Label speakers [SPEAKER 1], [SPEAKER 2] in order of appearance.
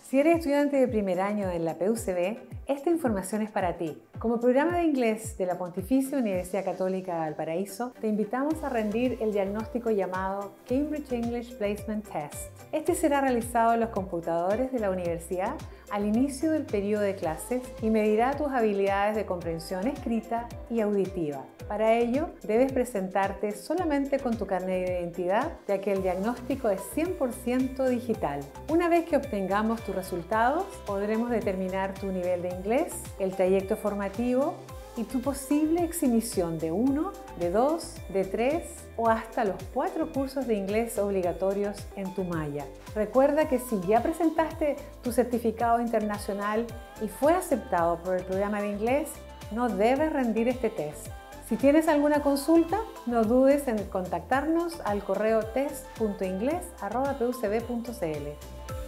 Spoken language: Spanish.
[SPEAKER 1] Si eres estudiante de primer año en la PUCB, esta información es para ti. Como programa de inglés de la Pontificia Universidad Católica de Valparaíso, te invitamos a rendir el diagnóstico llamado Cambridge English Placement Test. Este será realizado en los computadores de la universidad al inicio del periodo de clases y medirá tus habilidades de comprensión escrita y auditiva. Para ello, debes presentarte solamente con tu carnet de identidad, ya que el diagnóstico es 100% digital. Una vez que obtengamos tus resultados, podremos determinar tu nivel de inglés, el trayecto formativo y tu posible exhibición de 1, de 2, de 3 o hasta los 4 cursos de inglés obligatorios en tu malla. Recuerda que si ya presentaste tu certificado internacional y fue aceptado por el programa de inglés, no debes rendir este test. Si tienes alguna consulta, no dudes en contactarnos al correo test.ingles@pucb.cl.